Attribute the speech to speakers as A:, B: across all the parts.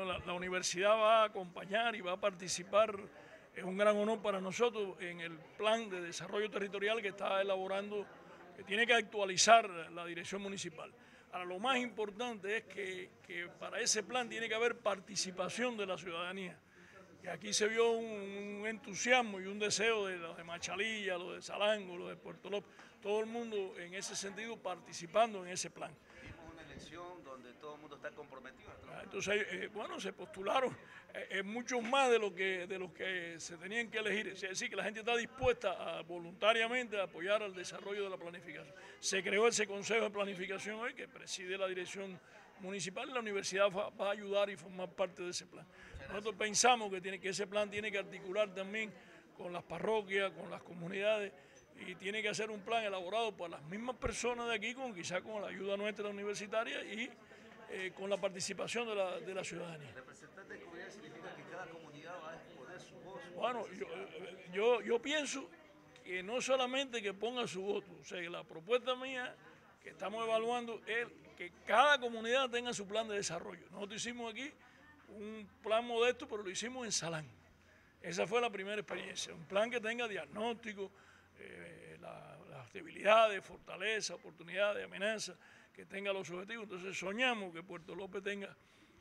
A: Bueno, la universidad va a acompañar y va a participar, es un gran honor para nosotros, en el plan de desarrollo territorial que está elaborando, que tiene que actualizar la dirección municipal. Ahora, lo más importante es que para ese plan tiene que haber participación de la ciudadanía. Y aquí se vio un entusiasmo y un deseo de los de Machalilla, los de Salango, los de Puerto López, todo el mundo en ese sentido participando en ese plan.
B: Vimos una elección donde todo el mundo está comprometido.
A: Entonces, bueno, se postularon muchos más de los que se tenían que elegir. Es decir, que la gente está dispuesta voluntariamente a apoyar al desarrollo de la planificación. Se creó ese Consejo de Planificación hoy que preside la dirección municipal y la universidad va a ayudar y formar parte de ese plan. Nosotros pensamos que ese plan tiene que articular también con las parroquias, con las comunidades, y tiene que hacer un plan elaborado por las mismas personas de aquí, quizá con la ayuda nuestra universitaria y con la participación de la ciudadanía.
B: Representante de comunidad significa que cada comunidad va a exponer su voz.
A: Bueno, yo pienso que no solamente que ponga su voto, o sea, que la propuesta mía que estamos evaluando es que cada comunidad tenga su plan de desarrollo. Nosotros hicimos aquí un plan modesto, pero lo hicimos en Salán. Esa fue la primera experiencia, un plan que tenga diagnóstico, las debilidades, fortalezas, oportunidades, amenazas, que tenga los objetivos. Entonces soñamos que Puerto López tenga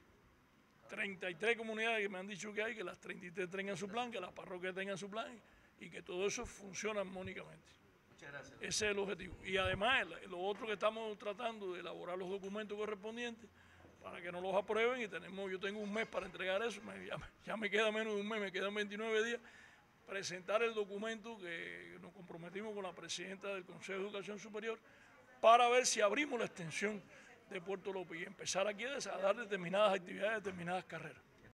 A: 33 comunidades que me han dicho que hay, que las 33 tengan su plan, que las parroquias tengan su plan y que todo eso funcione armónicamente.
B: Muchas gracias.
A: Ese es el objetivo. Y además, lo otro que estamos tratando de elaborar los documentos correspondientes para que nos los aprueben y yo tengo un mes para entregar eso, ya me queda menos de un mes, me quedan 29 días, presentar el documento que nos comprometimos con la presidenta del Consejo de Educación Superior para ver si abrimos la extensión de Puerto López y empezar aquí a dar determinadas actividades, determinadas carreras.